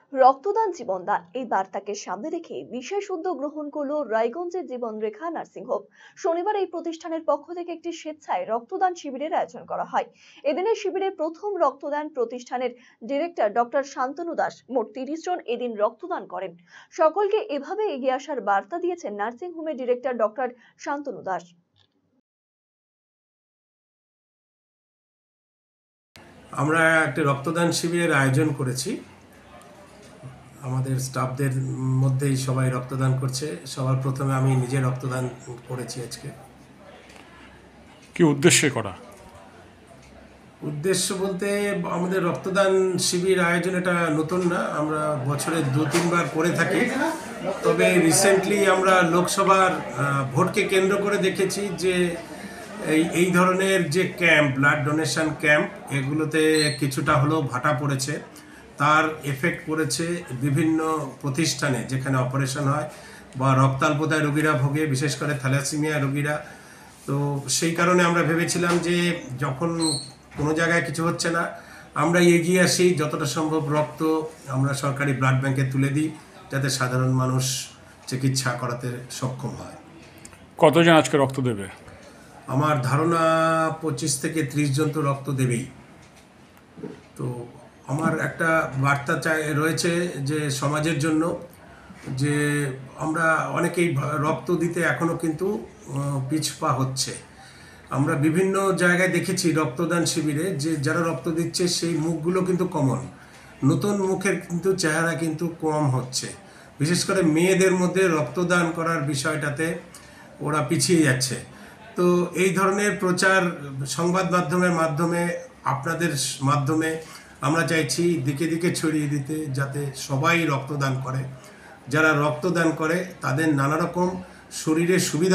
রক্তদান জীবনদান এই বার্তাকে সামনে রেখে বিশেষ উদ্যোগ গ্রহণ করলো রায়গঞ্জের জীবনরেখা নার্সিং হোম। শনিবার এই প্রতিষ্ঠানের পক্ষ থেকে একটি স্বেচ্ছায় রক্তদান শিবিরের আয়োজন করা হয়। এদিনের শিবিরে প্রথম রক্তদান প্রতিষ্ঠানের ডিরেক্টর ডক্টর শান্তনু দাস মোট 30 জন এদিন রক্তদান করেন। সকলকে এভাবে এগিয়ে আসার বার্তা দিয়েছেন নার্সিং হোমের ডিরেক্টর ডক্টর শান্তনু দাস। আমরা একটা রক্তদান শিবিরের আয়োজন করেছি। আমাদের স্টাফদের মধ্যেই সবাই রক্তদান করছে। সবার প্রথমে আমি নিজে রক্তদান করেছি আজকে। কি উদ্দেশ্যে করা? উদ্দেশ্য বলতে আমাদের রক্তদান শিবির আয়োজন এটা নতুন না, আমরা বছরে 2-3 বার করে থাকি। তবে রিসেন্টলি আমরা লোকসভার ভোটকে কেন্দ্র করে দেখেছি যে এই ধরনের যে ক্যাম্প, ব্লাড ডোনেশন ক্যাম্প, এগুলোতে কিছুটা হলেও ভাটা পড়েছে। তার এফেক্ট পড়েছে বিভিন্ন প্রতিষ্ঠানে যেখানে অপারেশন হয় বা রক্তাল্পতায় রোগীরা ভোগে, বিশেষ করে থ্যালাসেমিয়া রোগীরা। তো সেই কারণে আমরা ভেবেছিলাম যে যখন কোনো জায়গায় কিছু হচ্ছে না, আমরা এগিয়ে আসি, যতটা সম্ভব রক্ত আমরা সরকারি ব্লাড ব্যাংকে তুলে দিই যাতে সাধারণ মানুষ চিকিৎসা করাতে সক্ষম হয়। কতজন আজকে রক্ত দেবে? আমার ধারণা 25 থেকে 30 জন তো রক্ত দেবেই। তো আমার একটা বার্তা রয়েছে যে সমাজের জন্য, যে আমরা অনেকেই রক্ত দিতে এখনও কিন্তু পিছপা হচ্ছে। আমরা বিভিন্ন জায়গায় দেখেছি রক্তদান শিবিরে যে যারা রক্ত দিচ্ছে সেই মুখগুলো কিন্তু কমন, নতুন মুখের কিন্তু চেহারা কিন্তু কম হচ্ছে। বিশেষ করে মেয়েদের মধ্যে রক্তদান করার বিষয়টাতে ওরা পিছিয়ে যাচ্ছে। তো এই ধরনের প্রচার সংবাদ মাধ্যমের মাধ্যমে, আপনাদের মাধ্যমে আমরা চাইছি দিকে দিকে ছড়িয়ে দিতে, যাতে সবাই রক্তদান করে। যারা রক্তদান করে তাদের নানা রকম শরীরের সুবিধা